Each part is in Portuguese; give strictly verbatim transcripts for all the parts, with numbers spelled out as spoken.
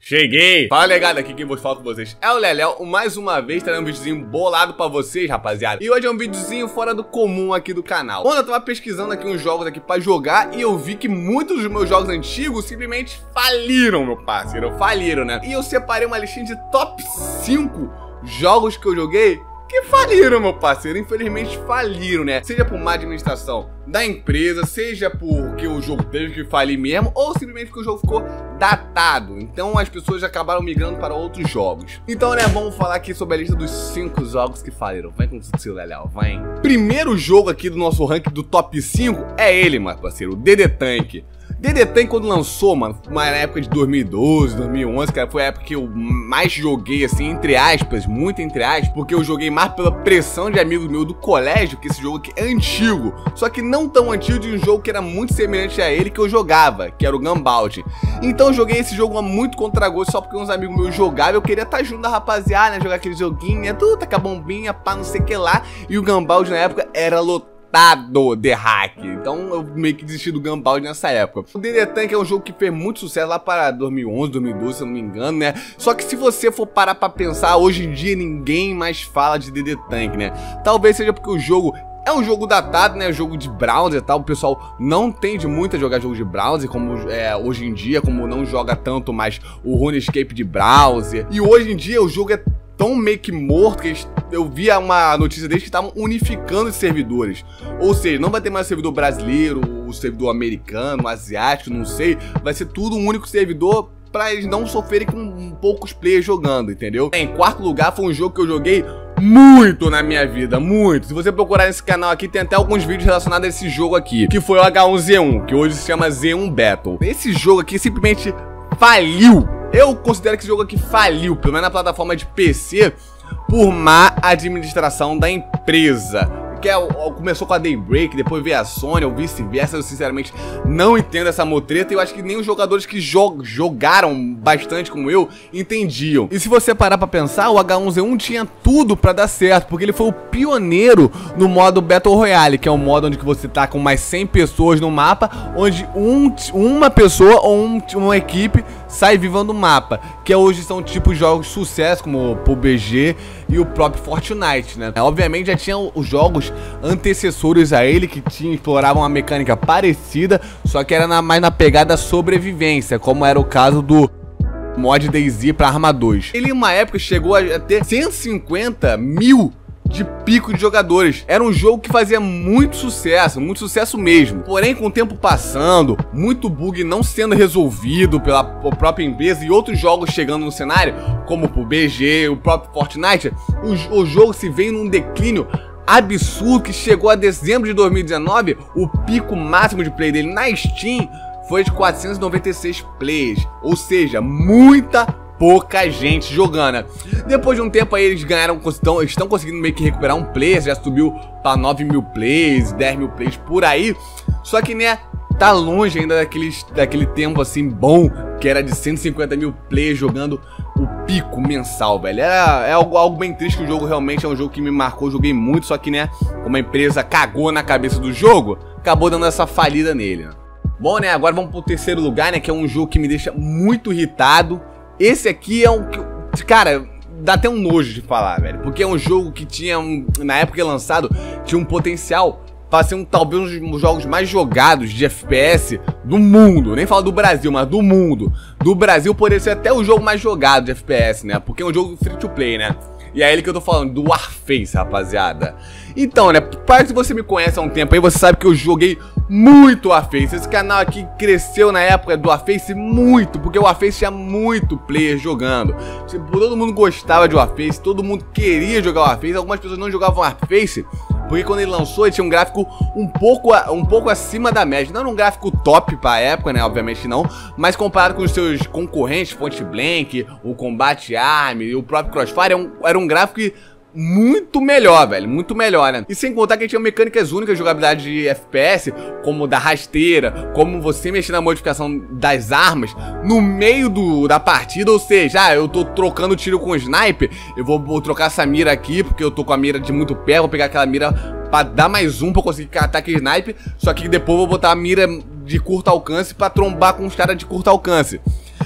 Cheguei! Fala, legado, aqui quem vos fala com vocês é o Leléo, mais uma vez trazendo um videozinho bolado pra vocês, rapaziada. E hoje é um videozinho fora do comum aqui do canal. Quando eu tava pesquisando aqui uns jogos aqui pra jogar, e eu vi que muitos dos meus jogos antigos simplesmente faliram, meu parceiro, faliram, né? E eu separei uma listinha de top cinco jogos que eu joguei que faliram, meu parceiro, infelizmente faliram, né? Seja por má administração da empresa, seja porque o jogo teve que falir mesmo, ou simplesmente porque o jogo ficou datado. Então as pessoas acabaram migrando para outros jogos. Então, né, vamos falar aqui sobre a lista dos cinco jogos que faliram. Vem com o seu Leléo, vai. Primeiro jogo aqui do nosso ranking do top cinco é ele, meu parceiro, o DD Tank. DD Tank, quando lançou, mano, na época de dois mil e doze, dois mil e onze, cara, foi a época que eu mais joguei, assim, entre aspas, muito entre aspas, porque eu joguei mais pela pressão de amigos meus do colégio, que esse jogo aqui é antigo, só que não tão antigo, de um jogo que era muito semelhante a ele que eu jogava, que era o Gunbound. Então eu joguei esse jogo muito contra gosto, só porque uns amigos meus jogavam, eu queria estar junto da rapaziada, né, jogar aquele joguinho, né, tudo, tacar bombinha, pá, não sei o que lá, e o Gunbound na época era lotado de hack, então eu meio que desisti do Gunbound nessa época. O DD Tank é um jogo que fez muito sucesso lá para dois mil e onze, dois mil e doze, se eu não me engano, né? Só que se você for parar pra pensar, hoje em dia ninguém mais fala de DD Tank, né? Talvez seja porque o jogo é um jogo datado, né? Jogo de browser e tal. O pessoal não tende muito a jogar jogo de browser, como é, hoje em dia, como não joga tanto mais o RuneScape de browser. E hoje em dia o jogo é tão meio que morto que eles, eu vi uma notícia deles que estavam unificando os servidores. Ou seja, não vai ter mais servidor brasileiro, o servidor americano, asiático, não sei. Vai ser tudo um único servidor pra eles não sofrerem com poucos players jogando, entendeu? Em quarto lugar foi um jogo que eu joguei muito na minha vida, muito. Se você procurar nesse canal aqui, tem até alguns vídeos relacionados a esse jogo aqui, que foi o H um Z um, que hoje se chama Z um Battle. Esse jogo aqui simplesmente faliu. Eu considero que esse jogo aqui faliu, pelo menos na plataforma de P C, por má administração da empresa. Que é, começou com a Daybreak, depois veio a Sony, ou vice-versa. Eu sinceramente não entendo essa motreta, e eu acho que nem os jogadores que jog jogaram bastante como eu entendiam. E se você parar pra pensar, o H um Z um tinha tudo pra dar certo, porque ele foi o pioneiro no modo Battle Royale, que é um modo onde você tá com mais cem pessoas no mapa, onde um, uma pessoa ou um, uma equipe sai viva no mapa, que hoje são tipos de jogos de sucesso, como o P U B G e o próprio Fortnite, né? Obviamente já tinham os jogos antecessores a ele que tinham, exploravam uma mecânica parecida, só que era na, mais na pegada sobrevivência, como era o caso do mod DayZ para Arma dois. Ele em uma época chegou a ter cento e cinquenta mil de pico de jogadores. Era um jogo que fazia muito sucesso, muito sucesso mesmo. Porém, com o tempo passando, muito bug não sendo resolvido pela própria empresa e outros jogos chegando no cenário, como o P U B G, o próprio Fortnite, o, o jogo se vem num declínio absurdo, que chegou a dezembro de dois mil e dezenove, o pico máximo de play dele na Steam foi de quatrocentos e noventa e seis players, ou seja, muita pouca gente jogando. Depois de um tempo aí eles ganharam, estão, estão conseguindo meio que recuperar um player, já subiu para nove mil plays, dez mil plays por aí, só que né, tá longe ainda daqueles, daquele tempo assim bom, que era de cento e cinquenta mil players jogando o pico mensal, velho. Era, é algo, algo bem triste, que o jogo realmente é um jogo que me marcou, joguei muito, só que né, como a empresa cagou na cabeça do jogo, acabou dando essa falida nele, né? Bom, né, agora vamos pro terceiro lugar, né, que é um jogo que me deixa muito irritado. Esse aqui é um que, cara, dá até um nojo de falar, velho, porque é um jogo que tinha, um, na época que é lançado, tinha um potencial para ser um, talvez um dos jogos mais jogados de F P S do mundo. Nem falo do Brasil, mas do mundo. Do Brasil poderia ser até o jogo mais jogado de F P S, né? Porque é um jogo free to play, né? E é ele que eu tô falando, do Warface, rapaziada. Então, né, parece que você me conhece há um tempo aí, você sabe que eu joguei muito Warface. Esse canal aqui cresceu na época do Warface muito, porque o Warface tinha muito player jogando. Tipo, todo mundo gostava de Warface, todo mundo queria jogar Warface. Algumas pessoas não jogavam Warface porque quando ele lançou, ele tinha um gráfico um pouco, um pouco acima da média. Não era um gráfico top pra época, né? Obviamente não. Mas comparado com os seus concorrentes, Point Blank, o Combat Arms e o próprio Crossfire, era um, era um gráfico que muito melhor, velho, muito melhor, né? E sem contar que tinha mecânicas únicas de jogabilidade de F P S, como da rasteira, como você mexer na modificação das armas no meio do, da partida, ou seja, ah, eu tô trocando tiro com o sniper, eu vou, vou trocar essa mira aqui, porque eu tô com a mira de muito perto, vou pegar aquela mira pra dar mais um pra conseguir catar aquele sniper, só que depois eu vou botar a mira de curto alcance pra trombar com os caras de curto alcance.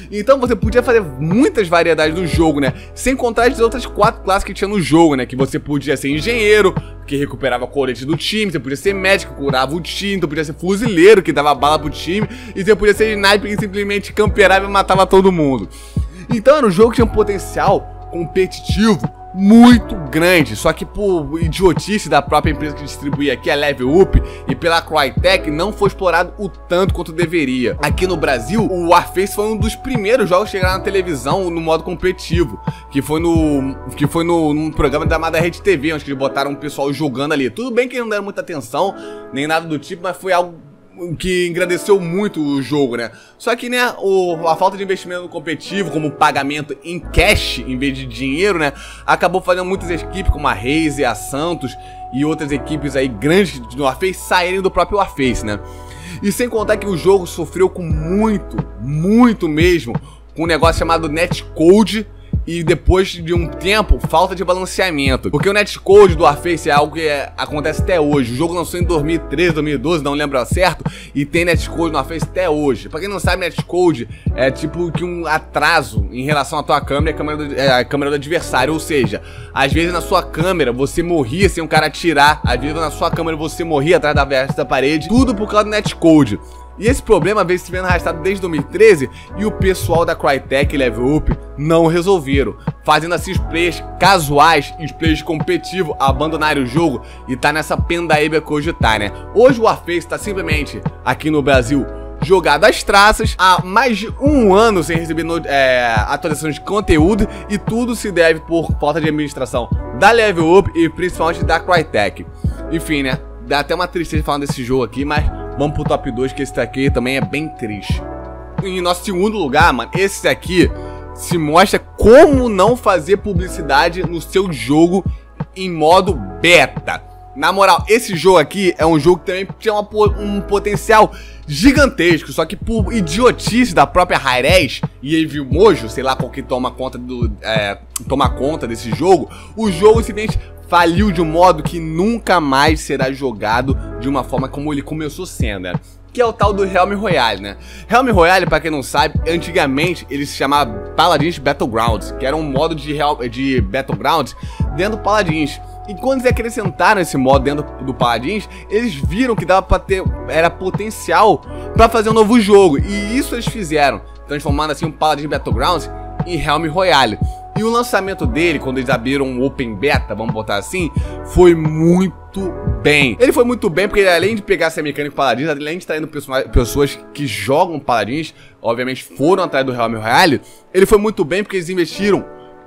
Então você podia fazer muitas variedades no jogo, né? Sem contar as outras quatro classes que tinha no jogo, né? Que você podia ser engenheiro, que recuperava colete do time, você podia ser médico, que curava o time, você podia ser fuzileiro, que dava bala pro time, e você podia ser sniper, que simplesmente camperava e matava todo mundo. Então era um jogo que tinha um potencial competitivo muito grande, só que por idiotice da própria empresa que distribuía aqui, a Level Up, e pela Crytek, não foi explorado o tanto quanto deveria. Aqui no Brasil, o Warface foi um dos primeiros jogos a chegar na televisão no modo competitivo, que foi no que foi no, num programa da Amada Rede T V, onde eles botaram o pessoal jogando ali. Tudo bem que não deram muita atenção, nem nada do tipo, mas foi algo que engrandeceu muito o jogo, né? Só que, né, o, a falta de investimento no competitivo, como pagamento em cash em vez de dinheiro, né, acabou fazendo muitas equipes, como a Raze, a Santos e outras equipes aí grandes do Warface saírem do próprio Warface, né? E sem contar que o jogo sofreu com muito, muito mesmo, com um negócio chamado netcode, e depois de um tempo, falta de balanceamento. Porque o netcode do Warface é algo que é, acontece até hoje. O jogo lançou em dois mil e treze, dois mil e doze, não lembro certo, e tem netcode no Warface até hoje. Pra quem não sabe, netcode é tipo que um atraso em relação à tua câmera e a câmera do, é, a câmera do adversário. Ou seja, às vezes na sua câmera você morria sem um cara atirar, às vezes na sua câmera você morria atrás da versa da parede, tudo por causa do netcode. E esse problema veio se vendo arrastado desde dois mil e treze e o pessoal da Crytek e Level Up não resolveram, fazendo assim os players casuais e os players competitivos abandonarem o jogo e tá nessa pendaíba que hoje tá, né? Hoje o Warface tá simplesmente aqui no Brasil jogado às traças, há mais de um ano sem receber no, é, atualização de conteúdo, e tudo se deve por falta de administração da Level Up e principalmente da Crytek. Enfim, né? Dá até uma tristeza falando desse jogo aqui, mas vamos pro top dois, que esse daqui também é bem triste. Em nosso segundo lugar, mano, esse aqui se mostra como não fazer publicidade no seu jogo em modo beta. Na moral, esse jogo aqui é um jogo que também tinha uma, um potencial gigantesco, só que por idiotice da própria Hi-Rez e Evil Mojo, sei lá qual que toma conta, do, é, toma conta desse jogo, o jogo simplesmente faliu de um modo que nunca mais será jogado de uma forma como ele começou sendo, né? Que é o tal do Realm Royale, né? Realm Royale, pra quem não sabe, antigamente ele se chamava Paladins Battlegrounds, que era um modo de, Real, de Battlegrounds dentro do Paladins. E quando eles acrescentaram esse modo dentro do Paladins, eles viram que dava pra ter, era potencial pra fazer um novo jogo. E isso eles fizeram, transformando assim o Paladins Battlegrounds em Realm Royale. E o lançamento dele, quando eles abriram um Open Beta, vamos botar assim, foi muito bem. Ele foi muito bem porque ele, além de pegar essa mecânica Paladins, além de estar indo pessoas que jogam Paladins, obviamente foram atrás do Realm Royale, ele foi muito bem porque eles investiram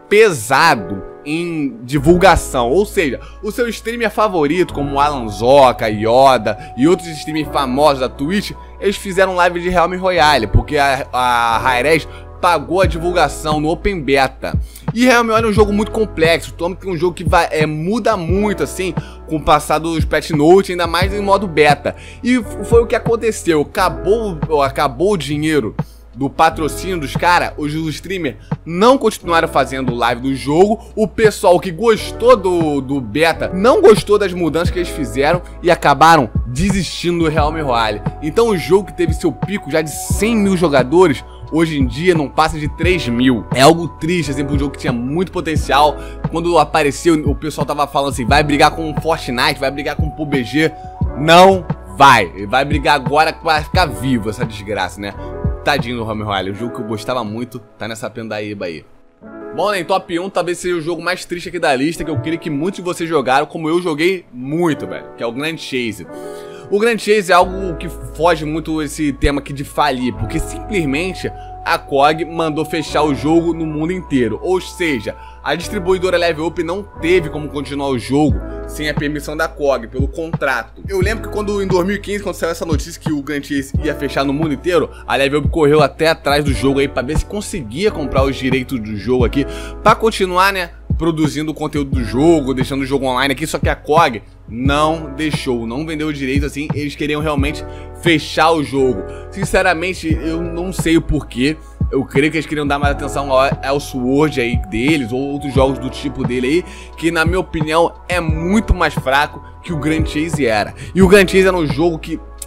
pesado em divulgação. Ou seja, o seu streamer favorito, como o Alan Zoca, Yoda e outros streamers famosos da Twitch, eles fizeram live de Realm Royale, porque a, a Hi-Rez pagou a divulgação no Open Beta. E Realm Royale é um jogo muito complexo, toma que é um jogo que vai, é, muda muito assim com o passar dos patch notes, ainda mais em modo beta. E foi o que aconteceu, acabou, acabou o dinheiro do patrocínio dos caras, os streamers não continuaram fazendo live do jogo, o pessoal que gostou do, do beta não gostou das mudanças que eles fizeram e acabaram desistindo do Realm Royale. Então o jogo que teve seu pico já de cem mil jogadores, hoje em dia não passa de três mil. É algo triste, assim, um jogo que tinha muito potencial. Quando apareceu, o pessoal tava falando assim, vai brigar com o Fortnite, vai brigar com o P U B G. Não vai, vai brigar agora pra ficar vivo essa desgraça, né? Tadinho do Realm Royale, um jogo que eu gostava muito, tá nessa pendaíba aí. Bom, né, em top um talvez seja o jogo mais triste aqui da lista, que eu creio que muitos de vocês jogaram, como eu joguei muito, velho, que é o Grand Chase. O Grand Chase é algo que foge muito esse tema aqui de falir, porque simplesmente a C O G mandou fechar o jogo no mundo inteiro. Ou seja, a distribuidora Level Up não teve como continuar o jogo sem a permissão da C O G, pelo contrato. Eu lembro que quando em dois mil e quinze, quando saiu essa notícia que o Grand Chase ia fechar no mundo inteiro, a Level Up correu até atrás do jogo aí pra ver se conseguia comprar os direitos do jogo aqui, pra continuar, né, produzindo o conteúdo do jogo, deixando o jogo online aqui, só que a C O G não deixou, não vendeu o direito assim, eles queriam realmente fechar o jogo. Sinceramente, eu não sei o porquê, eu creio que eles queriam dar mais atenção ao Elsword aí deles, ou outros jogos do tipo dele aí, que na minha opinião é muito mais fraco que o Grand Chase era. E o Grand Chase era um jogo que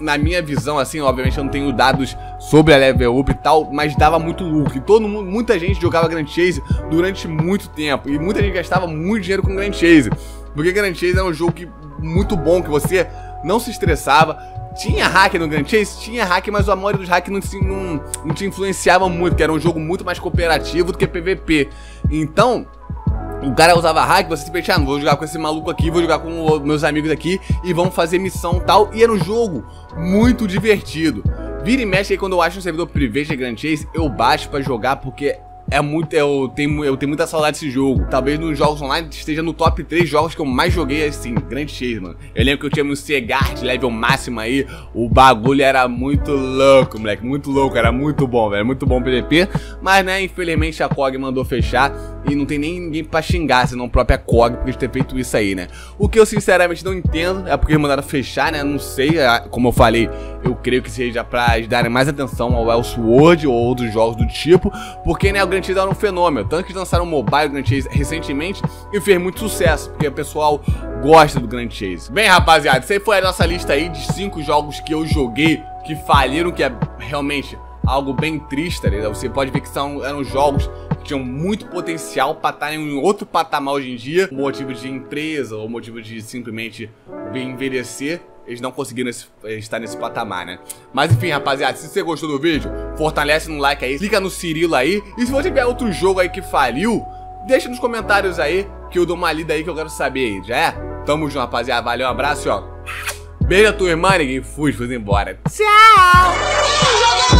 na minha visão, assim, obviamente eu não tenho dados sobre a level up e tal, mas dava muito lucro. E todo mundo, muita gente jogava Grand Chase durante muito tempo. E muita gente gastava muito dinheiro com Grand Chase. Porque Grand Chase é um jogo que, muito bom, que você não se estressava. Tinha hack no Grand Chase? Tinha hack, mas a maioria dos hacks não, não, não te influenciava muito, porque era um jogo muito mais cooperativo do que P V P. Então, o cara usava hack, você se pensava, ah, não vou jogar com esse maluco aqui, vou jogar com meus amigos aqui e vamos fazer missão e tal. E era um jogo muito divertido. Vira e mexe aí, quando eu acho um servidor privê de Grand Chase, eu baixo pra jogar, porque é muito, eu tenho, eu tenho muita saudade desse jogo. Talvez nos jogos online esteja no top três jogos que eu mais joguei, assim, Grand Chase, mano. Eu lembro que eu tinha meu Seagard, level máximo aí. O bagulho era muito louco, moleque, muito louco, era muito bom, velho, muito bom P V P. Mas, né, infelizmente a C O G mandou fechar e não tem nem ninguém pra xingar, senão a própria C O G, por ter feito isso aí, né. O que eu sinceramente não entendo é porque mandaram fechar, né, não sei, como eu falei, eu creio que seja pra darem mais atenção ao Elsword ou outros jogos do tipo, porque, né, o Grand Chase era um fenômeno, tanto que lançaram um mobile Grand Chase recentemente e fez muito sucesso, porque o pessoal gosta do Grand Chase. Bem, rapaziada, isso aí foi a nossa lista aí de cinco jogos que eu joguei que faliram, que é realmente algo bem triste, tá ligado? Você pode ver que são, eram jogos que tinham muito potencial para estar em outro patamar hoje em dia, motivo de empresa ou motivo de simplesmente envelhecer. Eles não conseguiram esse, estar nesse patamar, né? Mas enfim, rapaziada, se você gostou do vídeo, fortalece no like aí, clica no Cirilo aí. E se você tiver outro jogo aí que faliu, deixa nos comentários aí, que eu dou uma lida aí que eu quero saber aí, já é? Tamo junto, rapaziada, valeu, um abraço e ó, beijo a tua irmã, ninguém fui, fui embora. Tchau!